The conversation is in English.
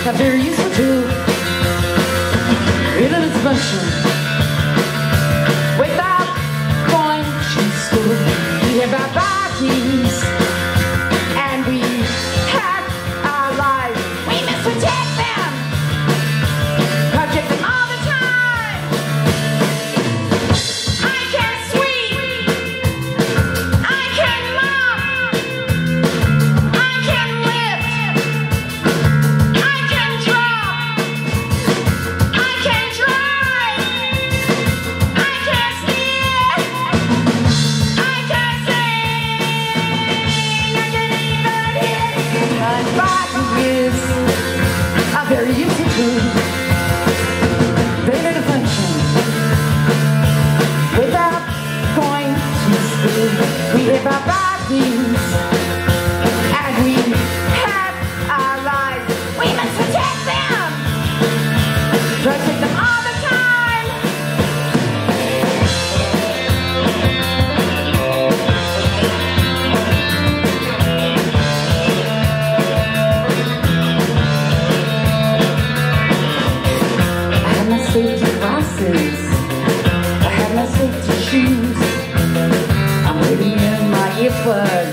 I'm very useful too. In an expression. Without going to school, we have our bodies, and we have our lives. We must protect them, protect them all the time. I can sweep, I can mop, I can lift, I can drop, I can drive, I can steer, I can sing, I can even hit. My body is a very useful tool. They made a function without going to school. We live our bodies, and we have our lives. We must protect them, protect them all the time. I have my safety glasses, I have my safety shoes, I'm putting in my earbuds.